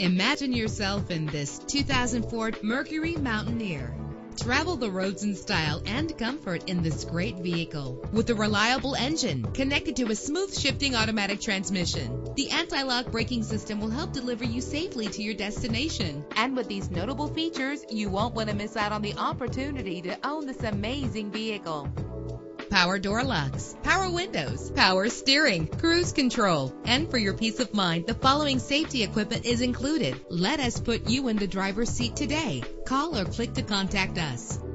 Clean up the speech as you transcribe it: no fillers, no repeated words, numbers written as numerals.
Imagine yourself in this 2004 Mercury Mountaineer. Travel the roads in style and comfort in this great vehicle. With a reliable engine connected to a smooth shifting automatic transmission, the anti-lock braking system will help deliver you safely to your destination. And with these notable features, you won't want to miss out on the opportunity to own this amazing vehicle. Power door locks, power windows, power steering, cruise control. And for your peace of mind, the following safety equipment is included. Let us put you in the driver's seat today. Call or click to contact us.